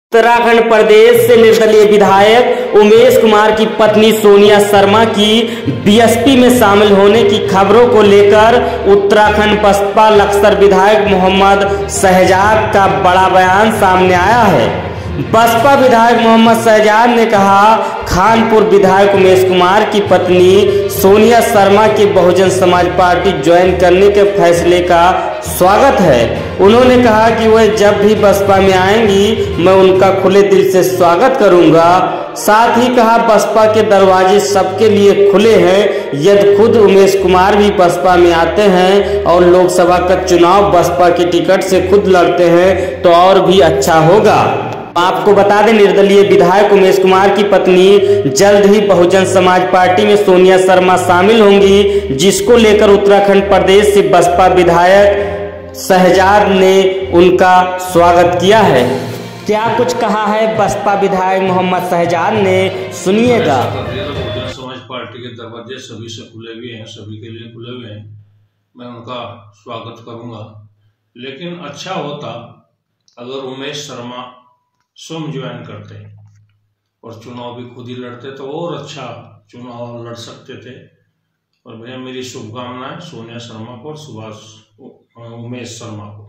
उत्तराखंड प्रदेश से निर्दलीय विधायक उमेश कुमार की पत्नी सोनिया शर्मा की बीएसपी में शामिल होने की खबरों को लेकर उत्तराखंड बसपा लक्सर विधायक मोहम्मद शहजाद का बड़ा बयान सामने आया है। बसपा विधायक मोहम्मद शहजाद ने कहा, खानपुर विधायक उमेश कुमार की पत्नी सोनिया शर्मा के बहुजन समाज पार्टी ज्वाइन करने के फैसले का स्वागत है। उन्होंने कहा कि वह जब भी बसपा में आएंगी मैं उनका खुले दिल से स्वागत करूंगा। साथ ही कहा, बसपा के दरवाजे सबके लिए खुले हैं। यदि खुद उमेश कुमार भी बसपा में आते हैं और लोकसभा का चुनाव बसपा की टिकट से खुद लड़ते हैं तो और भी अच्छा होगा। आपको बता दें, निर्दलीय विधायक उमेश कुमार की पत्नी जल्द ही बहुजन समाज पार्टी में सोनिया शर्मा शामिल होंगी, जिसको लेकर उत्तराखंड प्रदेश से बसपा विधायक शहजाद ने उनका स्वागत किया है। क्या कुछ कहा है बसपा विधायक मोहम्मद शहजाद ने, सुनिएगा। बहुजन समाज पार्टी के दरवाजे सभी से खुले हुए हैं, सभी के लिए खुले हुए हैं। मैं उनका स्वागत करूंगा, लेकिन अच्छा होता अगर उमेश शर्मा स्वयं ज्वाइन करते और चुनाव भी खुद ही लड़ते तो और अच्छा चुनाव लड़ सकते थे। और भैया मेरी शुभकामनाएं सोनिया शर्मा को और उमेश शर्मा को।